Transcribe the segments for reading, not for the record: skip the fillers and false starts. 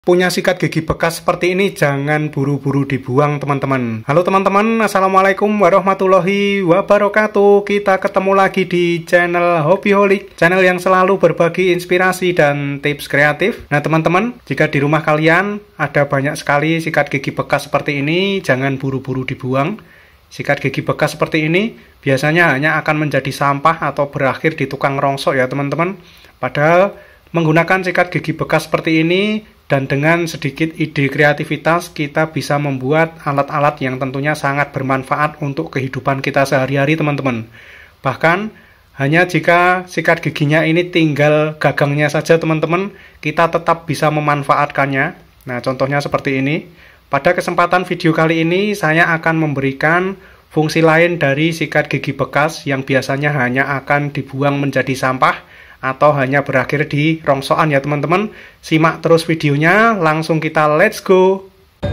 Punya sikat gigi bekas seperti ini jangan buru-buru dibuang teman-teman. Halo teman-teman, assalamualaikum warahmatullahi wabarakatuh. Kita ketemu lagi di channel Hobbyholic, channel yang selalu berbagi inspirasi dan tips kreatif. Nah teman-teman, jika di rumah kalian ada banyak sekali sikat gigi bekas seperti ini, jangan buru-buru dibuang. Sikat gigi bekas seperti ini biasanya hanya akan menjadi sampah atau berakhir di tukang rongsok ya teman-teman. Padahal menggunakan sikat gigi bekas seperti ini dan dengan sedikit ide kreativitas kita bisa membuat alat-alat yang tentunya sangat bermanfaat untuk kehidupan kita sehari-hari teman-teman. Bahkan hanya jika sikat giginya ini tinggal gagangnya saja teman-teman, kita tetap bisa memanfaatkannya. Nah contohnya seperti ini. Pada kesempatan video kali ini saya akan memberikan fungsi lain dari sikat gigi bekas yang biasanya hanya akan dibuang menjadi sampah atau hanya berakhir di rongsokan ya teman-teman. Simak terus videonya, langsung kita let's go.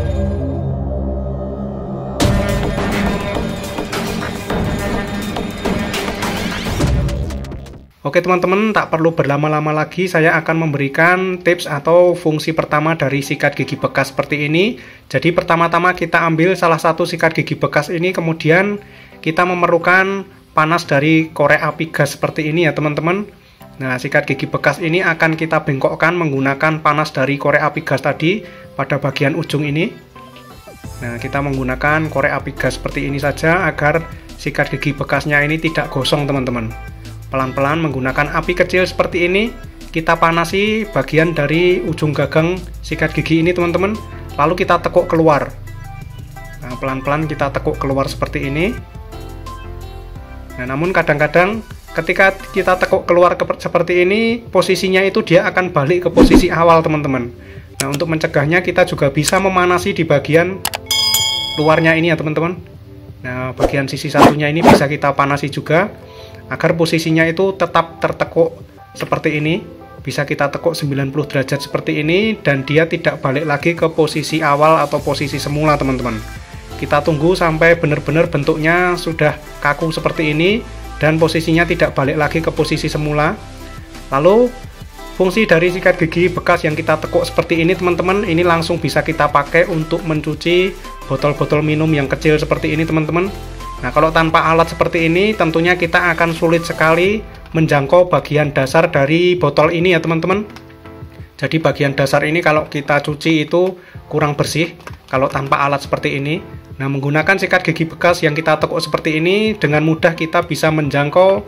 Oke teman-teman, tak perlu berlama-lama lagi, saya akan memberikan tips atau fungsi pertama dari sikat gigi bekas seperti ini. Jadi pertama-tama kita ambil salah satu sikat gigi bekas ini, kemudian kita memerlukan panas dari korek api gas seperti ini ya teman-teman. Nah, sikat gigi bekas ini akan kita bengkokkan menggunakan panas dari korek api gas tadi pada bagian ujung ini. Nah, kita menggunakan korek api gas seperti ini saja agar sikat gigi bekasnya ini tidak gosong teman-teman. Pelan-pelan menggunakan api kecil seperti ini, kita panasi bagian dari ujung gagang sikat gigi ini teman-teman. Lalu kita tekuk keluar. Nah, pelan-pelan kita tekuk keluar seperti ini. Nah, namun kadang-kadang ketika kita tekuk keluar seperti ini, posisinya itu dia akan balik ke posisi awal teman-teman. Nah untuk mencegahnya kita juga bisa memanasi di bagian luarnya ini ya teman-teman. Nah bagian sisi satunya ini bisa kita panasi juga agar posisinya itu tetap tertekuk seperti ini. Bisa kita tekuk 90 derajat seperti ini dan dia tidak balik lagi ke posisi awal atau posisi semula teman-teman. Kita tunggu sampai benar-benar bentuknya sudah kaku seperti ini dan posisinya tidak balik lagi ke posisi semula. Lalu fungsi dari sikat gigi bekas yang kita tekuk seperti ini teman-teman, ini langsung bisa kita pakai untuk mencuci botol-botol minum yang kecil seperti ini teman-teman. Nah kalau tanpa alat seperti ini tentunya kita akan sulit sekali menjangkau bagian dasar dari botol ini ya teman-teman. Jadi bagian dasar ini kalau kita cuci itu kurang bersih kalau tanpa alat seperti ini. Nah menggunakan sikat gigi bekas yang kita tekuk seperti ini, dengan mudah kita bisa menjangkau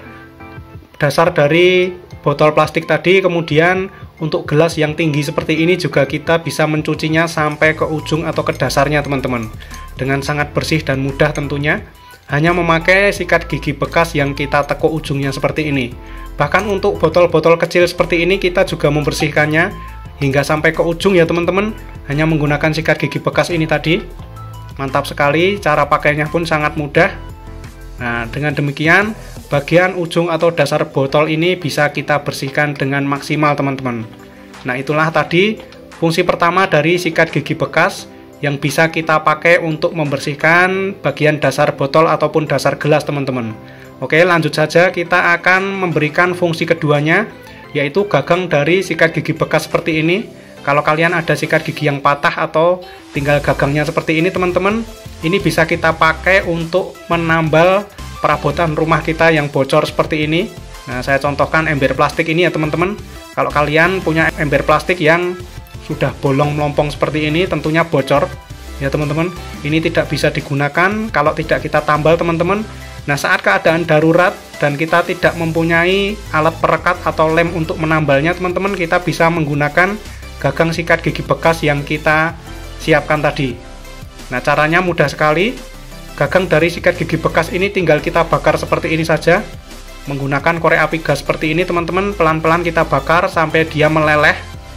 dasar dari botol plastik tadi. Kemudian untuk gelas yang tinggi seperti ini juga kita bisa mencucinya sampai ke ujung atau ke dasarnya teman-teman, dengan sangat bersih dan mudah tentunya, hanya memakai sikat gigi bekas yang kita tekuk ujungnya seperti ini. Bahkan untuk botol-botol kecil seperti ini kita juga membersihkannya hingga sampai ke ujung ya teman-teman, hanya menggunakan sikat gigi bekas ini tadi. Mantap sekali, cara pakainya pun sangat mudah. Nah dengan demikian bagian ujung atau dasar botol ini bisa kita bersihkan dengan maksimal teman-teman. Nah itulah tadi fungsi pertama dari sikat gigi bekas yang bisa kita pakai untuk membersihkan bagian dasar botol ataupun dasar gelas teman-teman. Oke lanjut saja, kita akan memberikan fungsi keduanya, yaitu gagang dari sikat gigi bekas seperti ini. Kalau kalian ada sikat gigi yang patah atau tinggal gagangnya seperti ini teman-teman, ini bisa kita pakai untuk menambal perabotan rumah kita yang bocor seperti ini. Nah saya contohkan ember plastik ini ya teman-teman. Kalau kalian punya ember plastik yang sudah bolong melompong seperti ini, tentunya bocor ya teman-teman. Ini tidak bisa digunakan kalau tidak kita tambal teman-teman. Nah saat keadaan darurat dan kita tidak mempunyai alat perekat atau lem untuk menambalnya teman-teman, kita bisa menggunakan gagang sikat gigi bekas yang kita siapkan tadi. Nah caranya mudah sekali. Gagang dari sikat gigi bekas ini tinggal kita bakar seperti ini saja menggunakan korek api gas seperti ini teman-teman. Pelan-pelan kita bakar sampai dia meleleh.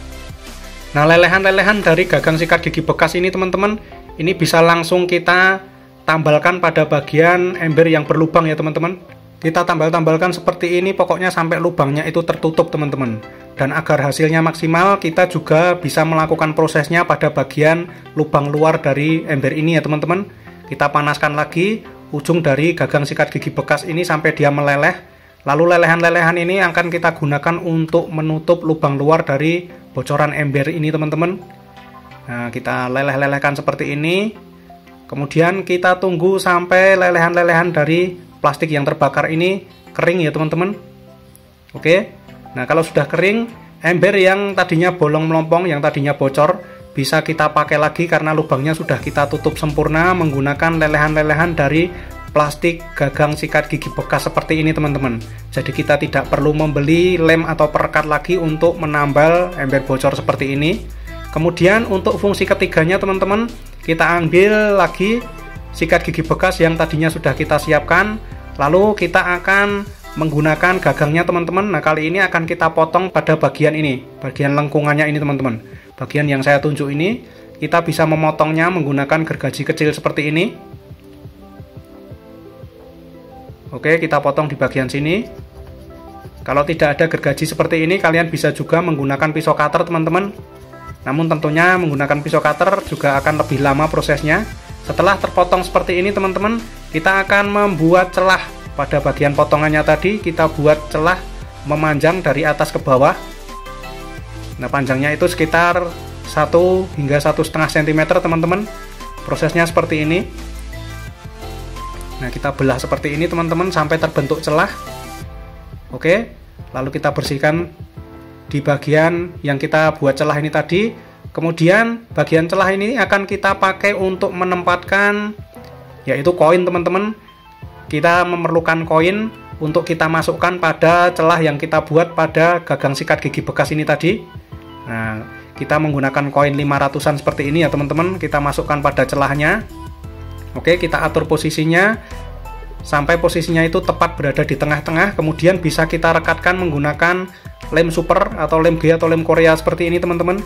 Nah lelehan-lelehan dari gagang sikat gigi bekas ini teman-teman, ini bisa langsung kita tambalkan pada bagian ember yang berlubang ya teman-teman. Kita tambal-tambalkan seperti ini, pokoknya sampai lubangnya itu tertutup teman-teman. Dan agar hasilnya maksimal, kita juga bisa melakukan prosesnya pada bagian lubang luar dari ember ini ya teman-teman. Kita panaskan lagi ujung dari gagang sikat gigi bekas ini sampai dia meleleh. Lalu lelehan-lelehan ini akan kita gunakan untuk menutup lubang luar dari bocoran ember ini teman-teman. Nah, kita leleh-lelehkan seperti ini. Kemudian kita tunggu sampai lelehan-lelehan dari plastik yang terbakar ini kering ya teman-teman. Oke. Nah, kalau sudah kering, ember yang tadinya bolong melompong, yang tadinya bocor, bisa kita pakai lagi karena lubangnya sudah kita tutup sempurna menggunakan lelehan-lelehan dari plastik gagang sikat gigi bekas seperti ini teman-teman. Jadi kita tidak perlu membeli lem atau perekat lagi untuk menambal ember bocor seperti ini. Kemudian untuk fungsi ketiganya teman-teman, kita ambil lagi sikat gigi bekas yang tadinya sudah kita siapkan, lalu kita akan menggunakan gagangnya teman-teman. Nah, kali ini akan kita potong pada bagian ini, bagian lengkungannya ini teman-teman. Bagian yang saya tunjuk ini, kita bisa memotongnya menggunakan gergaji kecil seperti ini. Oke, kita potong di bagian sini. Kalau tidak ada gergaji seperti ini, kalian bisa juga menggunakan pisau cutter teman-teman. Namun tentunya menggunakan pisau cutter juga akan lebih lama prosesnya. Setelah terpotong seperti ini teman-teman, kita akan membuat celah pada bagian potongannya tadi. Kita buat celah memanjang dari atas ke bawah. Nah, panjangnya itu sekitar 1 hingga 1,5 cm teman-teman. Prosesnya seperti ini. Nah, kita belah seperti ini teman-teman sampai terbentuk celah. Oke, lalu kita bersihkan di bagian yang kita buat celah ini tadi. Kemudian bagian celah ini akan kita pakai untuk menempatkan yaitu koin teman-teman. Kita memerlukan koin untuk kita masukkan pada celah yang kita buat pada gagang sikat gigi bekas ini tadi. Nah, kita menggunakan koin 500-an seperti ini ya teman-teman. Kita masukkan pada celahnya. Oke, kita atur posisinya sampai posisinya itu tepat berada di tengah-tengah. Kemudian bisa kita rekatkan menggunakan lem super atau lem G atau lem Korea seperti ini teman-teman.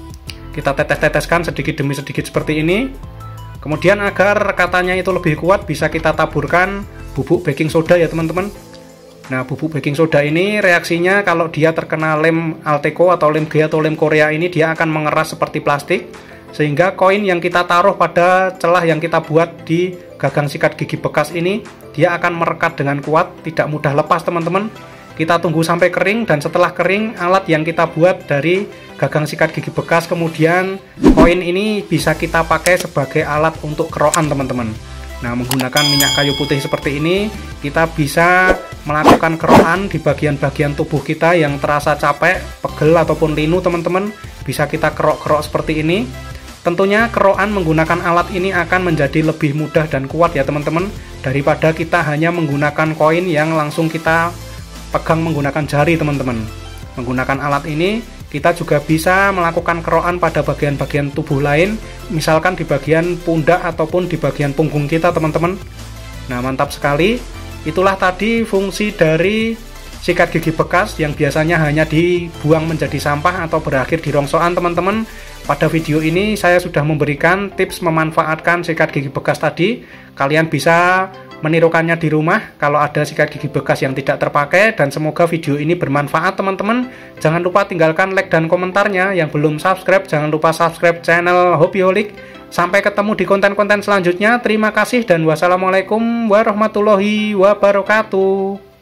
Kita tetes-teteskan sedikit demi sedikit seperti ini. Kemudian agar rekatannya itu lebih kuat, bisa kita taburkan bubuk baking soda ya teman-teman. Nah, bubuk baking soda ini reaksinya kalau dia terkena lem Alteco atau lem G atau lem Korea ini, dia akan mengeras seperti plastik, sehingga koin yang kita taruh pada celah yang kita buat di gagang sikat gigi bekas ini, dia akan merekat dengan kuat, tidak mudah lepas teman-teman. Kita tunggu sampai kering, dan setelah kering, alat yang kita buat dari gagang sikat gigi bekas, kemudian koin ini bisa kita pakai sebagai alat untuk kerokan teman-teman. Nah, menggunakan minyak kayu putih seperti ini, kita bisa melakukan kerokan di bagian-bagian tubuh kita yang terasa capek, pegel ataupun linu teman-teman. Bisa kita kerok-kerok seperti ini. Tentunya kerokan menggunakan alat ini akan menjadi lebih mudah dan kuat ya teman-teman, daripada kita hanya menggunakan koin yang langsung kita pegang menggunakan jari teman-teman. Menggunakan alat ini kita juga bisa melakukan kerokan pada bagian-bagian tubuh lain, misalkan di bagian pundak ataupun di bagian punggung kita teman-teman. Nah, mantap sekali. Itulah tadi fungsi dari sikat gigi bekas yang biasanya hanya dibuang menjadi sampah atau berakhir di rongsokan teman-teman. Pada video ini saya sudah memberikan tips memanfaatkan sikat gigi bekas tadi. Kalian bisa menirukannya di rumah kalau ada sikat gigi bekas yang tidak terpakai, dan semoga video ini bermanfaat teman-teman. Jangan lupa tinggalkan like dan komentarnya. Yang belum subscribe, jangan lupa subscribe channel Hobbyholic. Sampai ketemu di konten-konten selanjutnya. Terima kasih dan wassalamualaikum warahmatullahi wabarakatuh.